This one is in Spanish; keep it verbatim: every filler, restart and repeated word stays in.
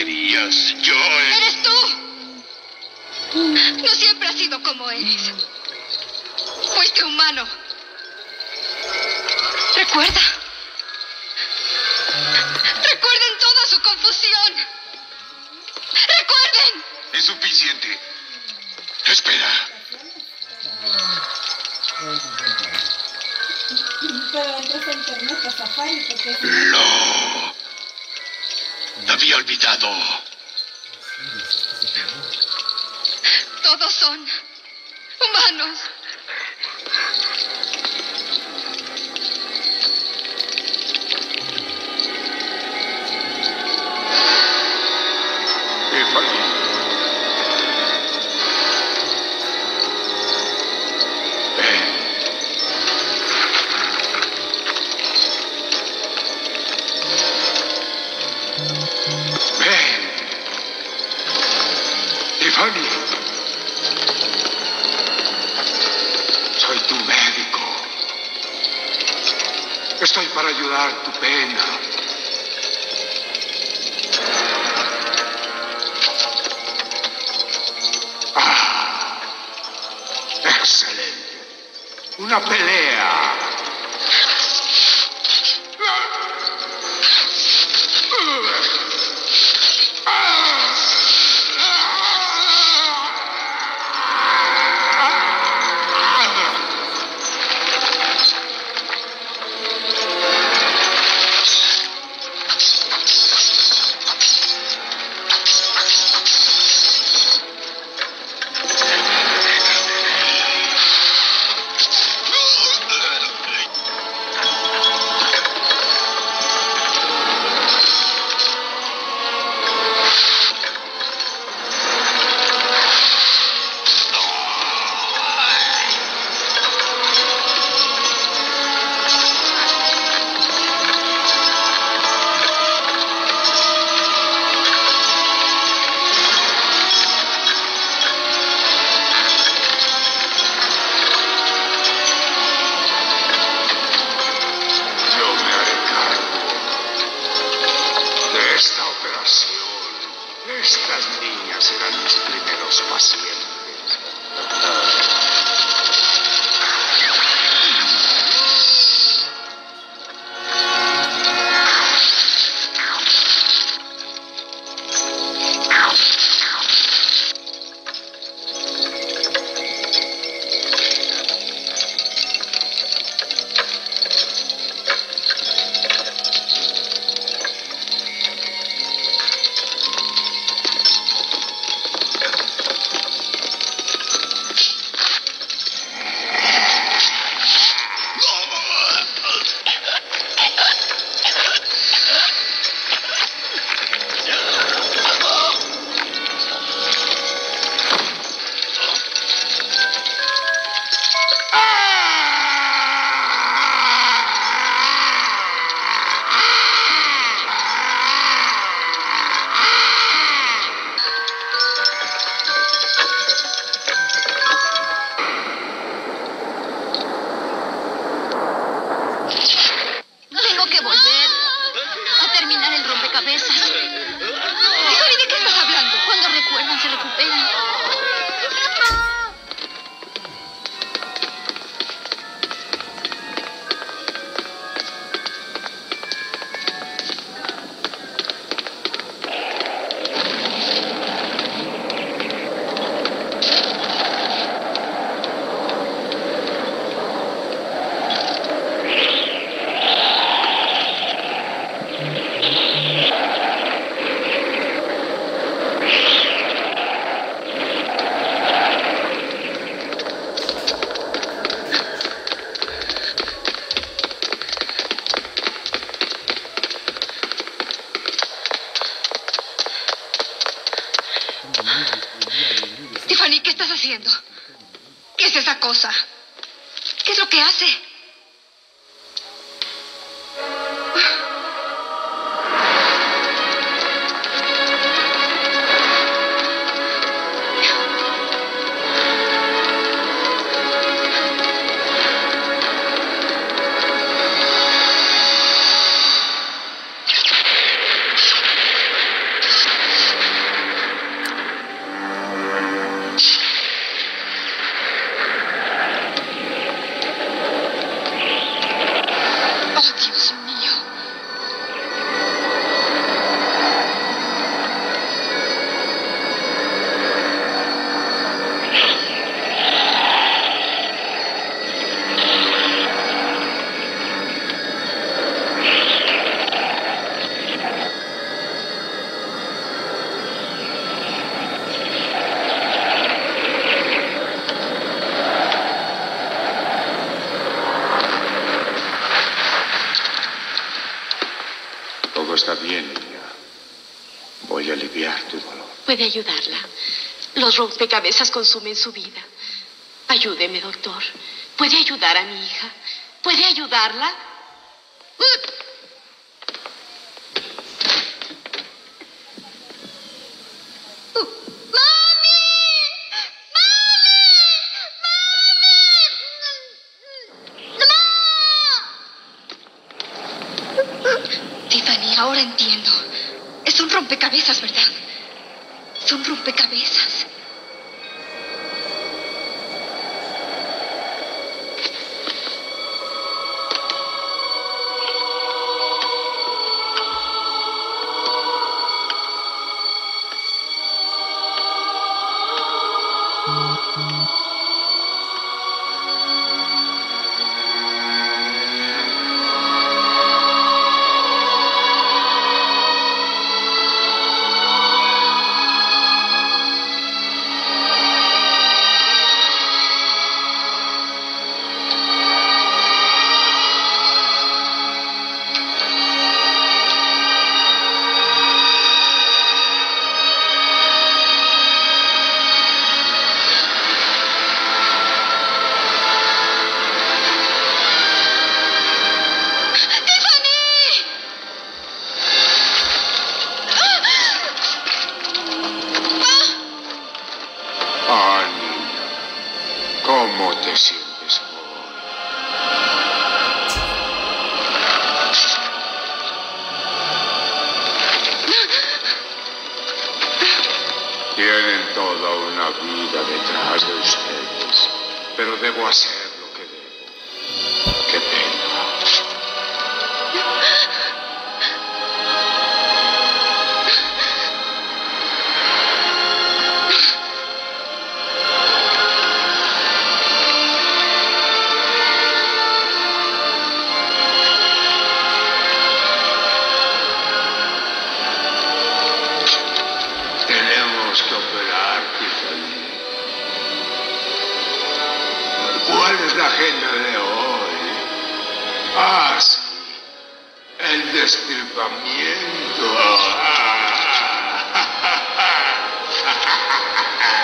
querías. Yo... ¡Eres tú! No siempre has sido como eres. Fuiste humano. Recuerda. Recuerden toda su confusión. ¡Recuerden! Es suficiente. Espera. Pero entras a internet a Safari porque es... Lo... había olvidado. Todos son humanos. Tiffany. Ven. Ven. Tiffany. Soy tu médico. Estoy para ayudar tu pena. Ah, excelente. Una pelea. Yo me haré cargo de esta operación. Estas niñas serán mis primeros pacientes. Tengo que volver a terminar el rompecabezas. Tiffany, ¿de qué estás hablando? Cuando recuerdan, se recuperan. Tiffany, ¿qué estás haciendo? ¿Qué es esa cosa? ¿Qué es lo que hace? está bien, niña. Voy a aliviar tu dolor. Puede ayudarla. Los rompecabezas consumen su vida. Ayúdeme, doctor. ¿Puede ayudar a mi hija? ¿Puede ayudarla? Tiffany, ahora entiendo. Es un rompecabezas, ¿verdad? Es un rompecabezas. ¿Cómo te sientes hoy? Tienen toda una vida detrás de ustedes, pero debo hacer lo que debo. ¡Qué pena! Tenemos que operar, Tiffany. ¿Cuál es la agenda de hoy? Ah, sí. El destirpamiento.